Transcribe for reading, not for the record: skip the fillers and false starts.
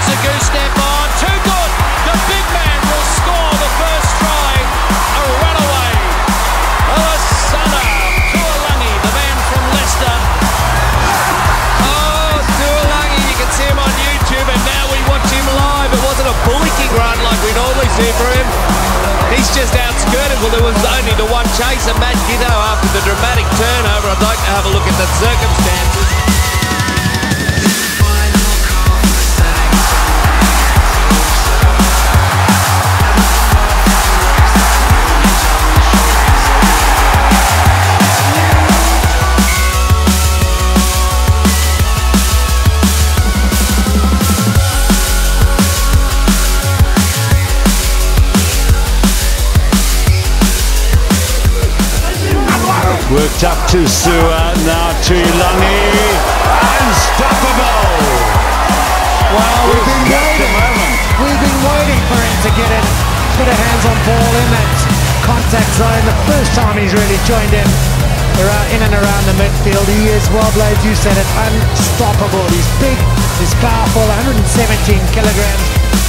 a goose step on. Too good. The big man will score the first try. A runaway. Olasana Tuolangi, the man from Leicester. Oh, Tuolangi, you can see him on YouTube, and now we watch him live. It wasn't a bullocking run like we normally see for him. He's just outskirted. Well, there was only the one chase, and Matt Giddo, after the dramatic turnover, I'd like to have a look at the circumstances. Worked up to Sua, now to Ilangi. Unstoppable! Well, we've been waiting for him to get a bit of hands on ball in that contact zone. The first time he's really joined in and around the midfield. He is, well, Blades, you said it, unstoppable. He's big, he's powerful, 117 kilograms.